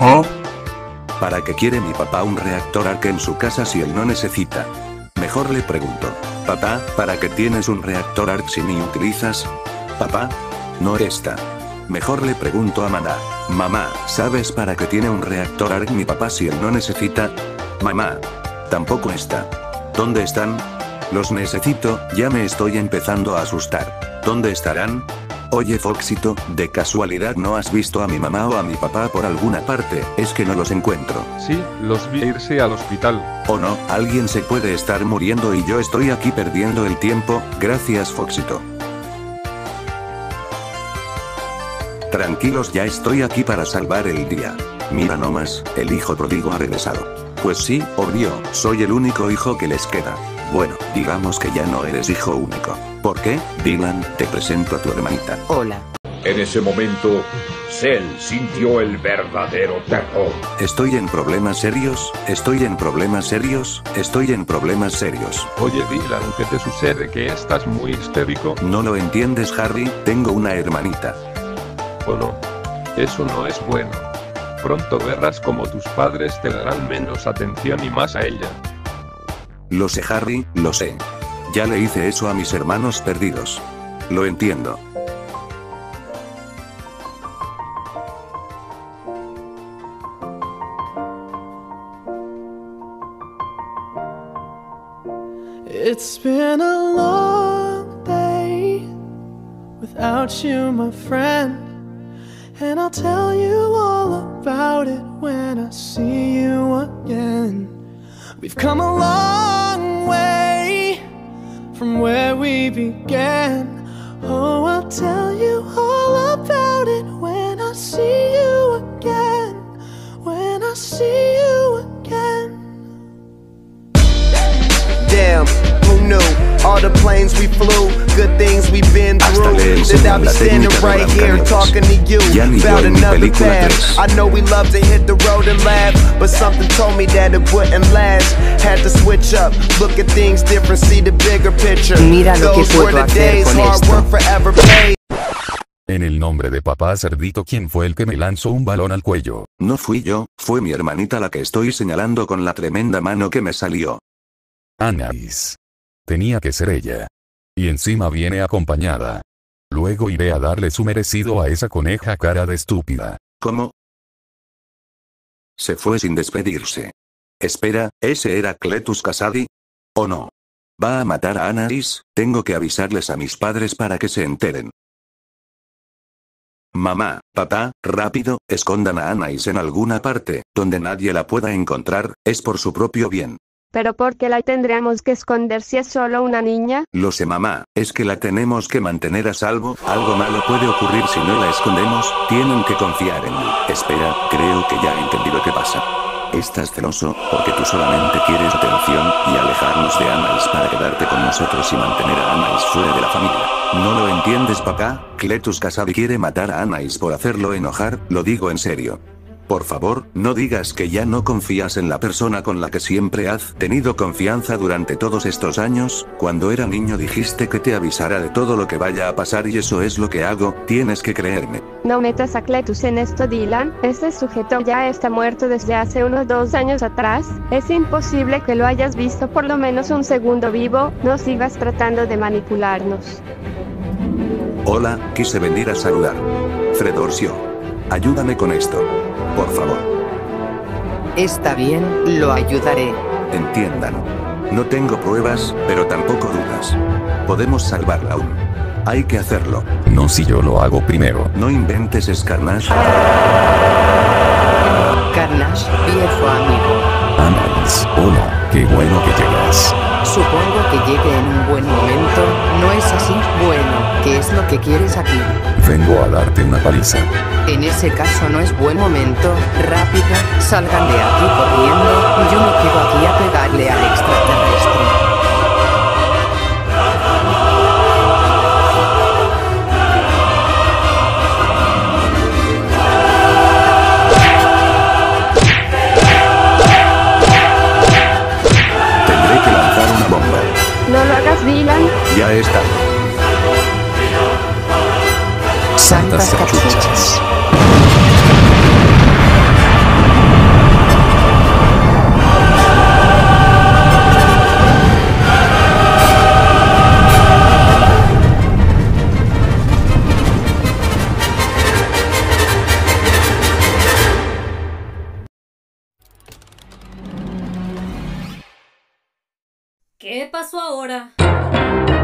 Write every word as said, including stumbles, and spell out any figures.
¿Ah? ¿Para qué quiere mi papá un reactor Arc en su casa si él no necesita? Mejor le pregunto. Papá, ¿para qué tienes un reactor Arc si ni utilizas? Papá. No está. Mejor le pregunto a Maná. Mamá, ¿sabes para qué tiene un reactor Arc mi papá si él no necesita? Mamá. Tampoco está. ¿Dónde están? Los necesito, ya me estoy empezando a asustar. ¿Dónde estarán? Oye Foxito, ¿de casualidad no has visto a mi mamá o a mi papá por alguna parte? Es que no los encuentro. Sí, los vi irse al hospital. ¿O no? Alguien se puede estar muriendo y yo estoy aquí perdiendo el tiempo. Gracias Foxito. Tranquilos, ya estoy aquí para salvar el día. Mira nomás, el hijo pródigo ha regresado. Pues sí, obvio, soy el único hijo que les queda. Bueno, digamos que ya no eres hijo único. ¿Por qué? Dylan, te presento a tu hermanita. Hola. En ese momento, Cell sintió el verdadero terror. Estoy en problemas serios, estoy en problemas serios, estoy en problemas serios. Oye Dylan, ¿qué te sucede? ¿Que estás muy histérico? ¿No lo entiendes, Harry? Tengo una hermanita. ¿O no? Eso no es bueno. Pronto verás como tus padres te darán menos atención y más a ella. Lo sé, Harry, lo sé. Ya le hice eso a mis hermanos perdidos. Lo entiendo. It's been a long day without you, my friend, and I'll tell you all about it when I see you again. We've come a long way from where we began. Oh, I'll tell you all about it when I see you again. When I see you again. Damn, who knew? All the planes we flew, good things we've been through. That I'll be standing right here talking to you about another path. I know we love to hit the road and laugh, but something told me that it wouldn't last. Had to switch up, look at things different, see the bigger picture. Mira lo que Those were puedo the hacer days, con hard esto. work forever paid. En el nombre de papá cerdito, ¿quién fue el que me lanzó un balón al cuello? No fui yo, fue mi hermanita la que estoy señalando con la tremenda mano que me salió. Anais. Tenía que ser ella. Y encima viene acompañada. Luego iré a darle su merecido a esa coneja cara de estúpida. ¿Cómo? Se fue sin despedirse. Espera, ¿ese era Cletus Kasady? ¿O no? ¿Va a matar a Anais? Tengo que avisarles a mis padres para que se enteren. Mamá, papá, rápido, escondan a Anais en alguna parte, donde nadie la pueda encontrar, es por su propio bien. ¿Pero por qué la tendríamos que esconder si es solo una niña? Lo sé, mamá, es que la tenemos que mantener a salvo. Algo malo puede ocurrir si no la escondemos. Tienen que confiar en mí. Espera, creo que ya he entendido qué pasa. Estás celoso, porque tú solamente quieres atención, y alejarnos de Anais para quedarte con nosotros y mantener a Anais fuera de la familia. ¿No lo entiendes, papá? Cletus Kasady quiere matar a Anais por hacerlo enojar, lo digo en serio. Por favor, no digas que ya no confías en la persona con la que siempre has tenido confianza durante todos estos años. Cuando era niño dijiste que te avisara de todo lo que vaya a pasar y eso es lo que hago, tienes que creerme. No metas a Cletus en esto, Dylan. Este sujeto ya está muerto desde hace unos dos años atrás. Es imposible que lo hayas visto por lo menos un segundo vivo. No sigas tratando de manipularnos. Hola, quise venir a saludar. Fredorcio. Ayúdame con esto. Por favor. Está bien, lo ayudaré. Entiendan. No tengo pruebas, pero tampoco dudas. Podemos salvarla aún. Hay que hacerlo. No si yo lo hago primero. No inventes, Carnage. Carnage, viejo amigo. Anais, hola, qué bueno que llegas. Supongo que llegue en un buen momento, ¿no es así? Bueno, ¿qué es lo que quieres aquí? Vengo a darte una paliza. En ese caso no es buen momento, rápido, salgan de aquí corriendo, yo me quedo aquí a pegarle al extraterrestre. Tendré que lanzar una bomba. No lo hagas, Dylan. Ya está. Santas cachuchas. ¿Qué pasó ahora?